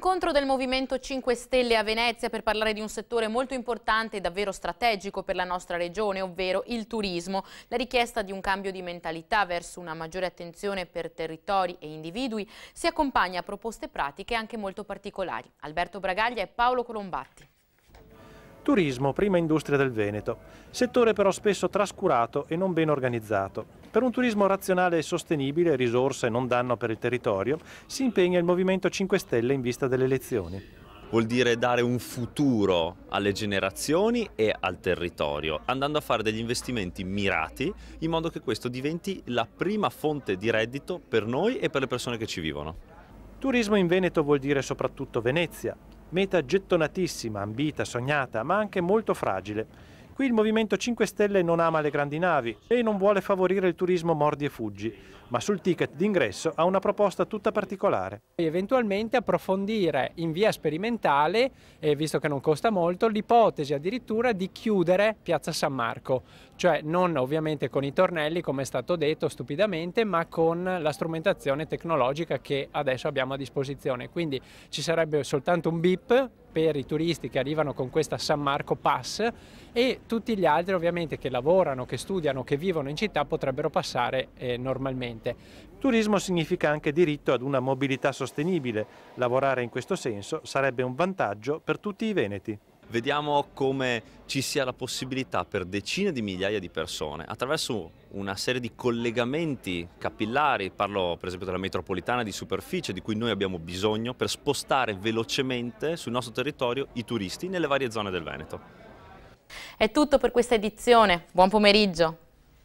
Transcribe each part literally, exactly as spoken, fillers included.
L'incontro del Movimento cinque Stelle a Venezia per parlare di un settore molto importante e davvero strategico per la nostra regione, ovvero il turismo. La richiesta di un cambio di mentalità verso una maggiore attenzione per territori e individui si accompagna a proposte pratiche anche molto particolari. Alberto Bragaglia e Paolo Colombatti. Turismo, prima industria del Veneto, settore però spesso trascurato e non ben organizzato. Per un turismo razionale e sostenibile, risorsa e non danno per il territorio, si impegna il Movimento cinque Stelle in vista delle elezioni. Vuol dire dare un futuro alle generazioni e al territorio, andando a fare degli investimenti mirati in modo che questo diventi la prima fonte di reddito per noi e per le persone che ci vivono. Turismo in Veneto vuol dire soprattutto Venezia, meta gettonatissima, ambita, sognata, ma anche molto fragile. Qui il Movimento cinque Stelle non ama le grandi navi e non vuole favorire il turismo mordi e fuggi, ma sul ticket d'ingresso ha una proposta tutta particolare. Eventualmente approfondire in via sperimentale, eh, visto che non costa molto, l'ipotesi addirittura di chiudere Piazza San Marco, cioè non ovviamente con i tornelli come è stato detto stupidamente, ma con la strumentazione tecnologica che adesso abbiamo a disposizione. Quindi ci sarebbe soltanto un bip per i turisti che arrivano con questa San Marco Pass e tutti gli altri ovviamente che lavorano, che studiano, che vivono in città potrebbero passare eh, normalmente. Turismo significa anche diritto ad una mobilità sostenibile. Lavorare in questo senso sarebbe un vantaggio per tutti i veneti. Vediamo come ci sia la possibilità per decine di migliaia di persone, attraverso una serie di collegamenti capillari, parlo per esempio della metropolitana di superficie di cui noi abbiamo bisogno per spostare velocemente sul nostro territorio i turisti nelle varie zone del Veneto. È tutto per questa edizione, buon pomeriggio.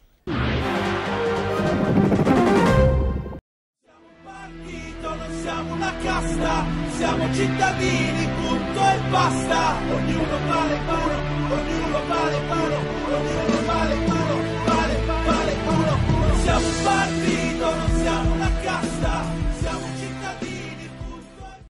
Siamo una casta, siamo cittadini, punto e basta. Ognuno vale paro, ognuno vale paro.